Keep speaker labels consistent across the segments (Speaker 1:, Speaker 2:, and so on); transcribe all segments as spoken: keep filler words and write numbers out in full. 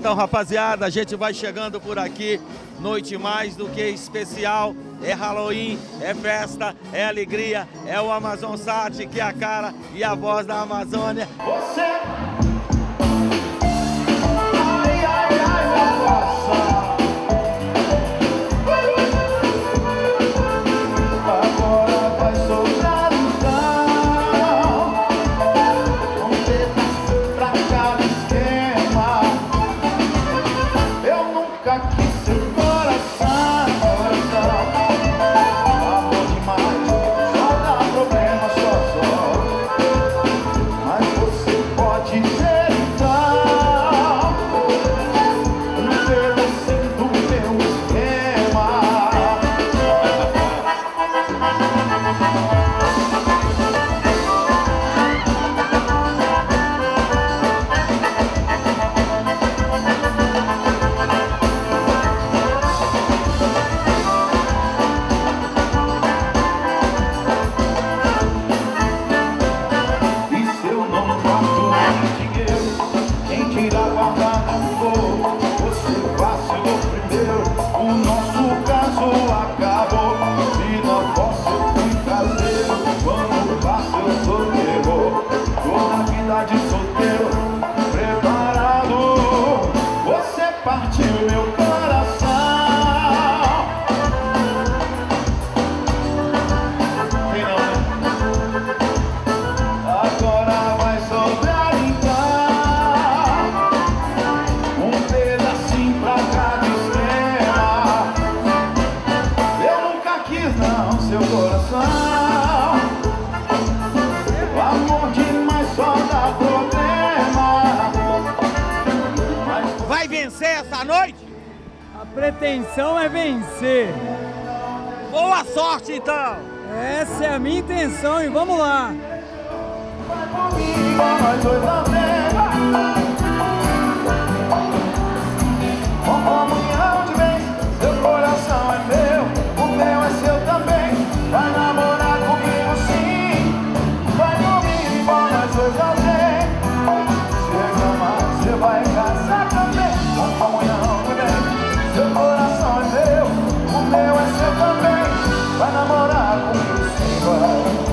Speaker 1: Então, rapaziada, a gente vai chegando por aqui. Noite mais do que especial. É Halloween, é festa, é alegria. É o Amazon Sat, que é a cara e a voz da Amazônia.
Speaker 2: Você... Ai, ai, ai, meu coração. Agora vai soltar o chão. Um pedaço pra cada esquema. Eu nunca quis ser coração, coração. Amor demais, só dá problema, só, só. Mas você pode ser então um pedacinho do meu esquema. E se eu não guardo nem dinheiro, quem tira guarda não vou. Você vacilou primeiro, o nosso caso acabou. Se não posso, eu fui caseiro. Quando passo, eu sou terror. Tô na vida de solteiro, preparado. Você partiu meu coração. Quem não, né? Agora vai sobrar então um pedacinho pra cada esquema. Eu nunca quis não seu coração. Amor demais só dá problema. Mas
Speaker 1: Vai vencer essa noite?
Speaker 3: A pretensão é vencer.
Speaker 1: Boa sorte, então!
Speaker 3: Essa é a minha intenção e vamos lá.
Speaker 2: vai comigo, nós dois também. Com comunhão de bens, seu coração é meu, o meu é seu também. Vai namorar comigo sim, vai comigo, nós dois também. Se reclamar, você vai casar também. Com comunhão de bens, seu coração é meu, o meu é seu também. Vai namorar comigo sim, vai.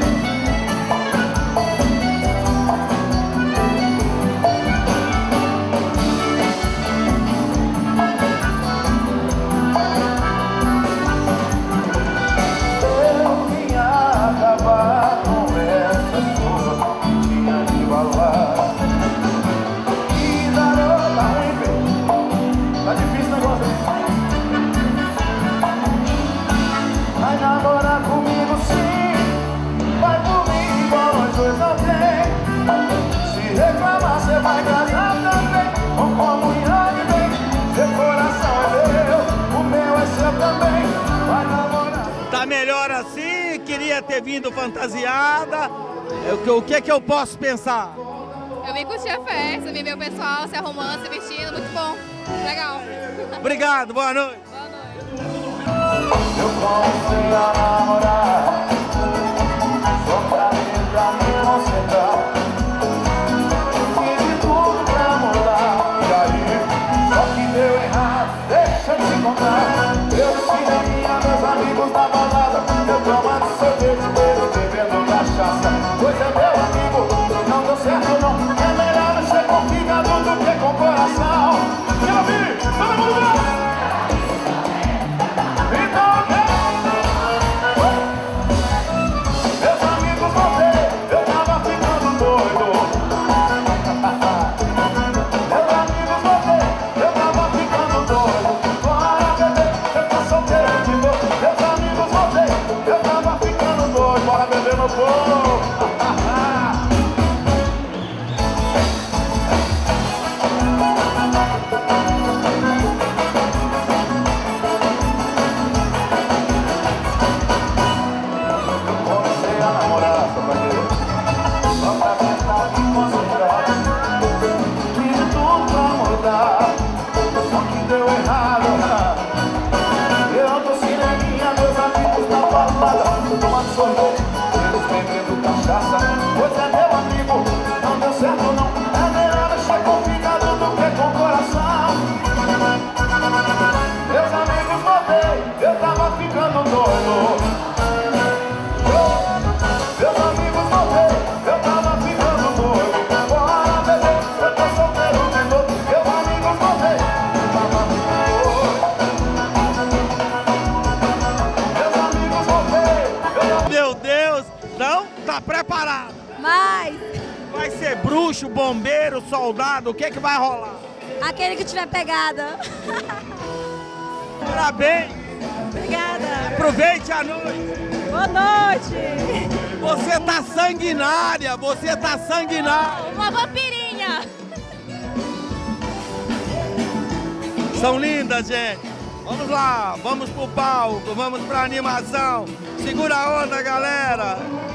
Speaker 2: Vai casar também, com comunhão de bens. Seu coração é meu, o meu é seu também. Vai namorar.
Speaker 1: Tá melhor assim? Queria ter vindo fantasiada. O, o que é que eu posso pensar?
Speaker 4: Eu vim curtir a festa, vim ver o pessoal se arrumando, se vestindo, muito bom, legal.
Speaker 1: Obrigado, boa noite.
Speaker 4: Boa noite.
Speaker 2: Eu comecei a namorar só pra tentar me concentrar. Eu ensinei a meus amigos na balada, eu tomando sorvete, bebo, bebendo cachaça. Pois é, meu amigo, não deu certo não. É melhor mexer com fígado do que com coração. Meu amigo, todo mundo vai! Então,
Speaker 1: soldado, o que que vai rolar?
Speaker 5: Aquele que tiver pegada.
Speaker 1: Parabéns!
Speaker 5: Obrigada.
Speaker 1: Aproveite a noite!
Speaker 5: Boa noite!
Speaker 1: Você tá sanguinária, você tá sanguinária!
Speaker 5: Uma vampirinha!
Speaker 1: São lindas, gente! Vamos lá, vamos pro palco, vamos pra animação! Segura a onda, galera!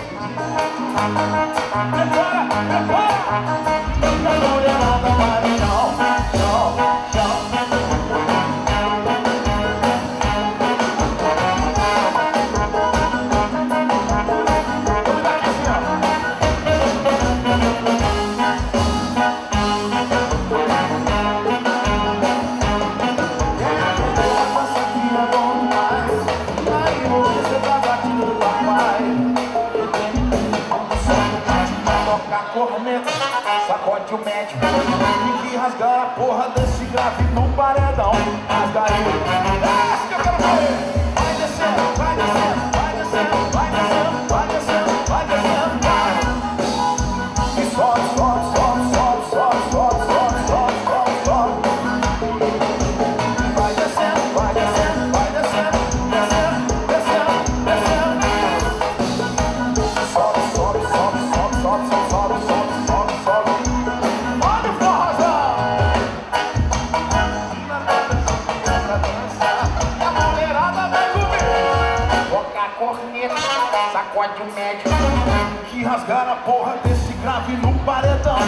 Speaker 2: Sacode o médico, tem que rasgar a porra desse grave no paredão. Rasga ele, é esse que eu quero ver. Vai descendo, vai descendo, vai descendo, vai descendo, vai descendo, vai descendo, vai. E sobe, sobe, sobe, sobe, sobe, sobe, sobe, sobe, sobe, sobe. Vai descendo, vai descendo, vai descendo, descendo, descendo, descendo. Sobe, sobe, sobe, sobe, sobe, sobe, sobe, sobe. Sacode o médico, que rasgar a porra desse grave no paredão.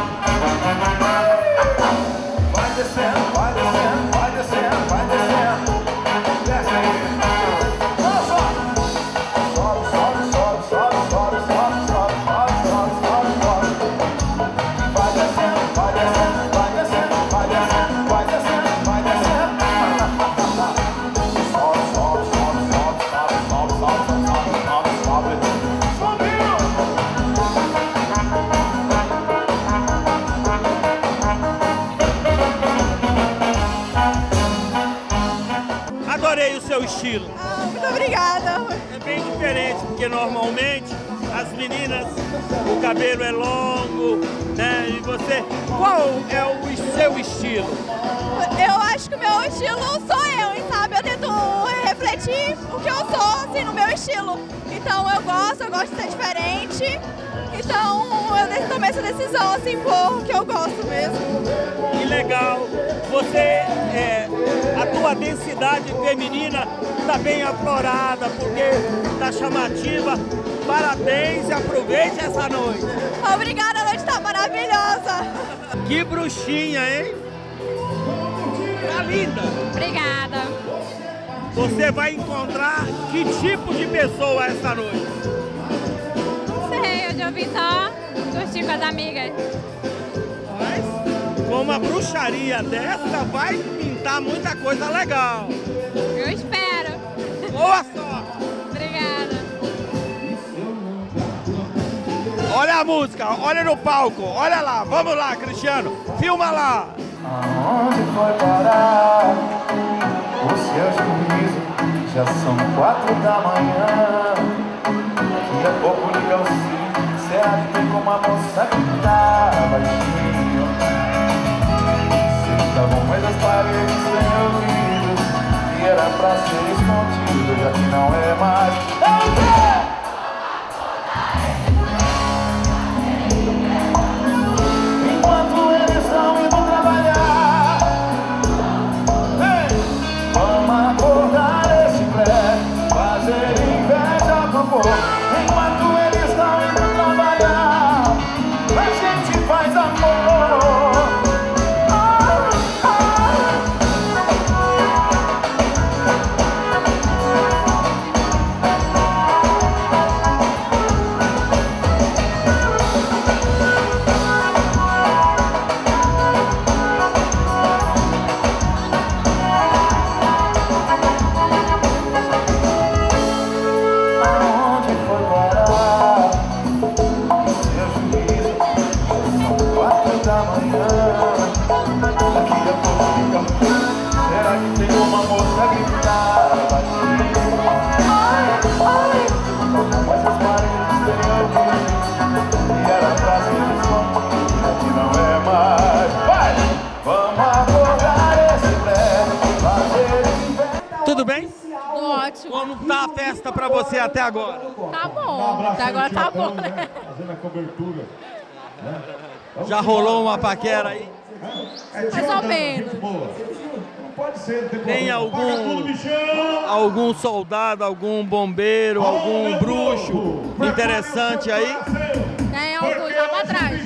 Speaker 2: Vai descendo, vai descendo, vai descendo, vai descendo. Desce aí. Sobe, sobe, sobe, sobe, sobe, sobe, sobe, sobe, sobe, sobe, sobe. Vai descendo, vai descendo, vai descendo, vai descendo, vai descendo, vai descendo. Sobe, sobe, sobe, sobe, sobe, sobe, sobe, sobe, sobe.
Speaker 1: Adorei o seu estilo.
Speaker 5: Ah, muito obrigada.
Speaker 1: É bem diferente, porque normalmente as meninas, o cabelo é longo, né? E você, qual é o seu estilo?
Speaker 5: Eu acho que o meu estilo sou eu, hein, sabe? Eu tento refletir o que eu sou, assim, no meu estilo. Então eu gosto, eu gosto de ser diferente. Então eu tomei essa decisão, assim, por que eu gosto mesmo.
Speaker 1: Que legal! Você, é, a tua densidade feminina está bem aflorada, porque está chamativa. Parabéns e aproveite essa noite.
Speaker 5: Obrigada, a noite está maravilhosa.
Speaker 1: Que bruxinha, hein? Tá linda.
Speaker 4: Obrigada.
Speaker 1: Você vai encontrar que tipo de pessoa essa noite?
Speaker 4: Não sei, hoje eu vim só curtir com as amigas.
Speaker 1: Mas com uma bruxaria dessa vai pintar muita coisa legal.
Speaker 4: Eu espero.
Speaker 1: Boa sorte.
Speaker 4: Obrigada.
Speaker 1: Olha a música, olha no palco, olha lá, vamos lá, Cristiano, filma lá.
Speaker 2: Aonde foi parar o seu juízo? Já são quatro da manhã. Daqui a pouco liga o sino. Será que tem como a moça que tá baixinho? Sei tá bom, mas as paredes têm ouvidos e era pra ser escondido, já que não é mais. Eu quero! Enquanto eles estão indo trabalhar, ei, vamos acordar esse pré, fazer inveja pro povo. Enquanto eles estão indo trabalhar, a gente faz amor. Ah, ah.
Speaker 1: Como tá a festa pra você até agora?
Speaker 4: Tá bom, até agora tá bom, né?
Speaker 2: Fazendo a cobertura.
Speaker 1: Já rolou uma paquera aí?
Speaker 4: Mais ou menos.
Speaker 2: Não pode ser, tem
Speaker 1: Tem algum, algum soldado, algum bombeiro, algum bruxo interessante aí?
Speaker 4: Tem alguns lá pra trás.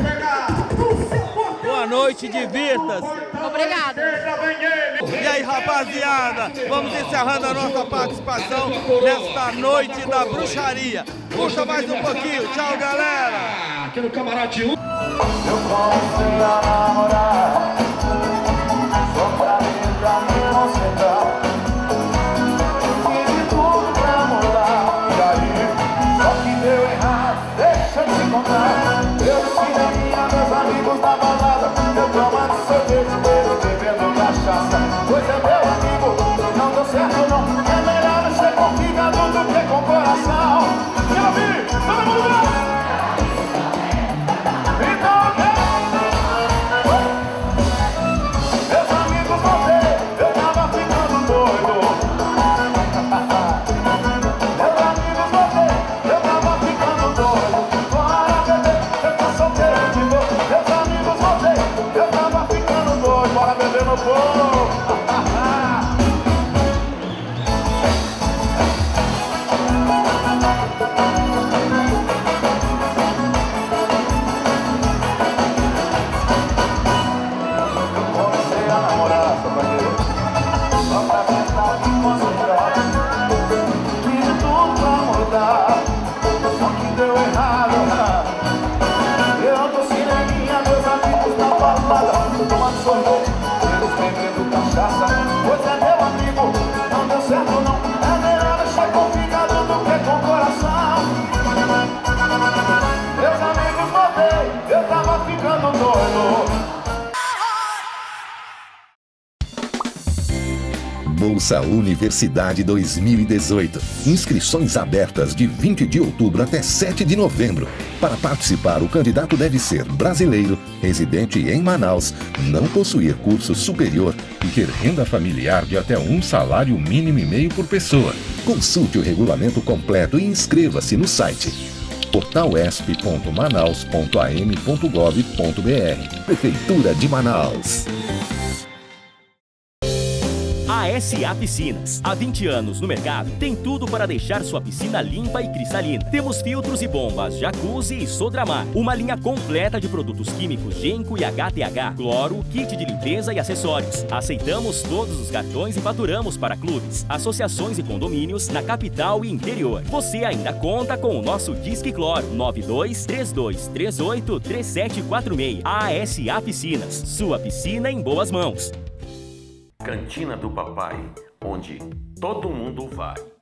Speaker 1: Boa noite, divirta-se.
Speaker 4: Obrigada.
Speaker 1: E aí, rapaziada, vamos encerrando a nossa participação nesta noite da bruxaria. Puxa mais um pouquinho. Tchau, galera.
Speaker 6: Aqui no Camarote um.
Speaker 2: Eu comecei a namorar só pra vir pra me concentrar. Fiz de tudo pra mudar. E aí, só que deu errado. Deixa eu te contar. Eu cineminha, meus amigos da balada. Eu tomando sorvete, eu bebendo cachaça. Pois é, meu amigo, não deu certo não. É melhor mexer com fígado do que com coração. Quer ouvir? Todo mundo vai!
Speaker 7: Bolsa Universidade dois mil e dezoito. Inscrições abertas de vinte de outubro até sete de novembro. Para participar, o candidato deve ser brasileiro, residente em Manaus, não possuir curso superior e ter renda familiar de até um salário mínimo e meio por pessoa. Consulte o regulamento completo e inscreva-se no site portal esp ponto manaus ponto a m ponto gov ponto br. Prefeitura de Manaus.
Speaker 8: A S A Piscinas. Há vinte anos no mercado, tem tudo para deixar sua piscina limpa e cristalina. Temos filtros e bombas, jacuzzi e Sodramar. Uma linha completa de produtos químicos Genco e H T H, cloro, kit de limpeza e acessórios. Aceitamos todos os cartões e faturamos para clubes, associações e condomínios na capital e interior. Você ainda conta com o nosso Disque Cloro nove dois três dois três oito três sete quatro seis. A S A Piscinas. Sua piscina em boas mãos.
Speaker 9: Cantina do Papai, onde todo mundo vai.